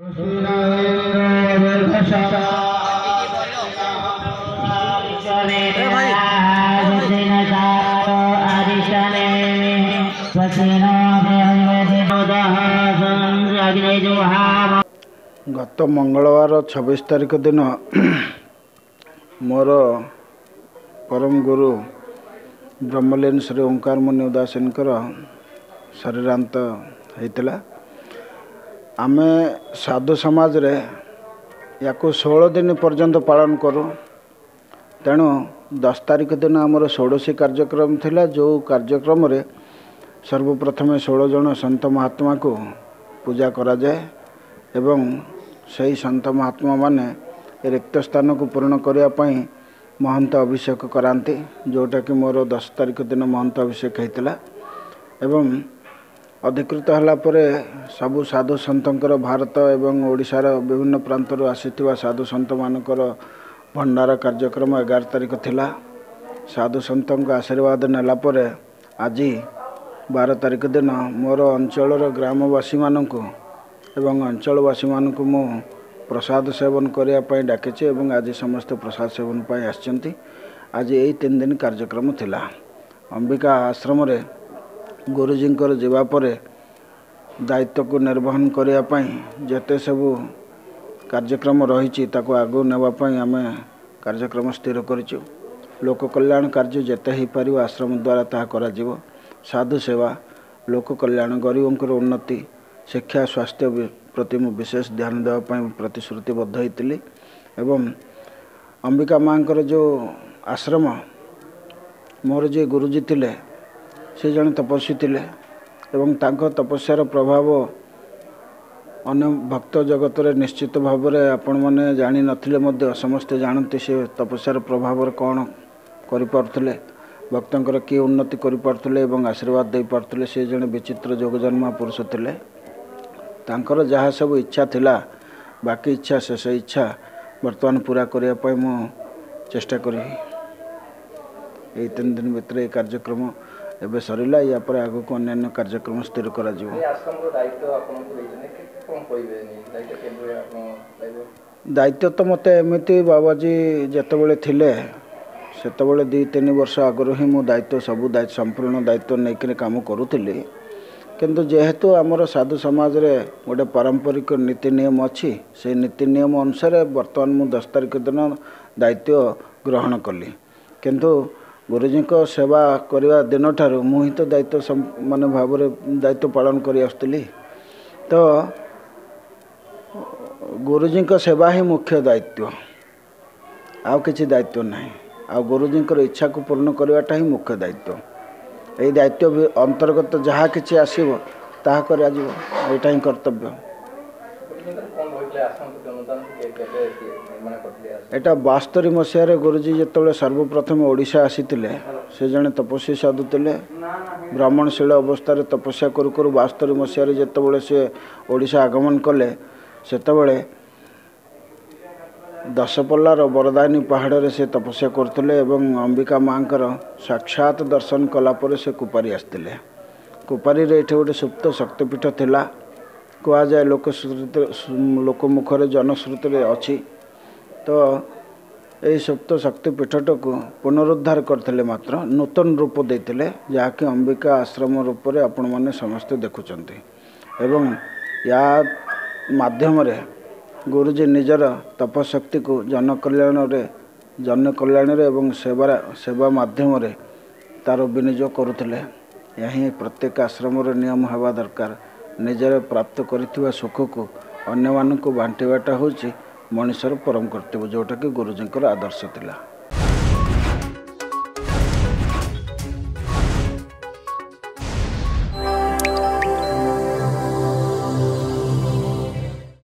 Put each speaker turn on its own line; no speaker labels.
गत मंगलवार 26 तारीख दिन मोर परम गुरु ब्रह्मलीन श्री ओंकार मुनि उदासीनकर शरीरांत होता। आमे साधु समाज रे याको 16 दिन पर्यंत पालन करूँ। तेणु 10 तारीख दिन आमर षोडशी कार्यक्रम थिला, जो कार्यक्रम रे सर्वप्रथमे 16 जन संत महात्मा को पूजा करा जाए एवं सही संत महात्मा माने रिक्त स्थान को पूर्ण करने महंत अभिषेक करांती, जोटा कि मोर 10 तारीख दिन महंत अभिषेक होता। एवं अधिकृत हला परे सबु साधु संतर भारत एवं ओडिशार विभिन्न प्रांतर आसीथिबा साधु संत मानकर भंडार कार्यक्रम 11 तारीख थिला। साधु संतों आशीर्वाद नेला परे आज 12 तारीख दिन मोर अंचल ग्रामवासी मानक एवं अंचलवासी मानक मु प्रसाद सेवन करने डाके एवं आज समस्त प्रसाद सेवन पर आसचंती। आज यही 3 दिन कार्यक्रम थिला। अंबिका आश्रम रे गुरुजींकर जीवा परे दायित्व को निर्वहन करने जेते सबू कार्यक्रम रही ताको आगु नेवाई आम कार्यक्रम स्थिर करिचु। लोक कल्याण कार्य जेते ही पारिबो आश्रम द्वारा ताहा करा जिवो। साधु सेवा, लोक कल्याण, गरीबों उन्नति, शिक्षा, स्वास्थ्य प्रति मु विशेष ध्यान देवाई प्रतिश्रुतिबद्ध होती। एवं अंबिका माँकर जो आश्रम मोर जे गुरुजी थिले से जन तपस्वी थिले एवं तांको तपस्यार प्रभाव अन्य भक्त जगत रे निश्चित भाव में आपण मैंने जानी नथिले मध्य समस्ते जानते से तपस्यार प्रभाव कौन करें, भक्तर किए उन्नति करें एवं आशीर्वाद दे पार्थिले। से जने विचित्र जोगजन्मा पुरुष थिले। तांकर जहाँ सब इच्छा थिला, बाकी इच्छा शेष इच्छा वर्तमान पूरा करने मु चेष्टा करी। 3 दिन भितर ये कार्यक्रम एबे सरिला। या पर आगो को अन्य कार्यक्रम स्थिर करा जिवो। दायित्व तो मते एमती बाबाजी जेतेबेले थिले सेतेबेले 2-3 वर्ष आगु ही मु दायित्व सबू संपूर्ण दायित्व नहीं काम करुली। किंतु जेहेतु आमर साधु समाज रे गोटे पारंपरिक नीति नियम अच्छी, से नीति नियम अनुसार वर्तमान मु 10 तारीख दिन दायित्व ग्रहण कली। किंतु गुरुजी को सेवा करने दिन ठार मुही तो दायित्व माने भाव दायित्व पालन कर आसुली। तो गुरुजी को सेवा ही मुख्य दायित्व, आउ किसी दायित्व नहीं। आ गुरुजी को इच्छा को पूर्ण करवाटा ही मुख्य दायित्व। यही दायित्व अंतर्गत जहाँ किसी आसो ताहा करा जिवो, एटा ही कर्तव्य। एटा 72 मसीह गुरुजी जिते सर्वप्रथम ओडिशा आसीथिले, से जने तपस्वी साधु थिले। ब्राह्मणशील अवस्था तपस्या करू 72 मसीह जिते से ओडिशा आगमन कले, सेतबेले 10 पल्लार बरदायनी पहाड़ से तपस्या करते एवं अंबिका माँकर साक्षात दर्शन कलापर से कुपारी आसते। कुपारी रे गोटे सुप्त शक्तिपीठ थिला कह जाए, लोकमुखर जनश्रुति अच्छी। तो यही सुप्त शक्तिपीठ को पुनरुद्धार करते, मात्र नूतन रूप देते, जहाँकि अंबिका आश्रम रूप में आपण मैंने समस्ते देखुंत। एवं या माध्यम रे गुरुजी निजर तपशक्ति को जन कल्याण एवं सेवा माध्यम रे तार विनियोग करुले। यही प्रत्येक आश्रम नियम हवा दरकार। निजर प्राप्त करिथिबा सुख को अन्य मानक बांटिबाटा होची मनुष्यर परम कर्तव्य, जोटा कि गुरुजी आदर्श थिला।